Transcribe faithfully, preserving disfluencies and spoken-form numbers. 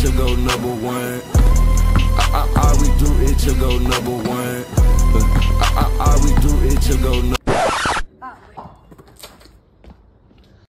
to go number one. I, I, all we do is to go number one. I, I, all we do is to go number one.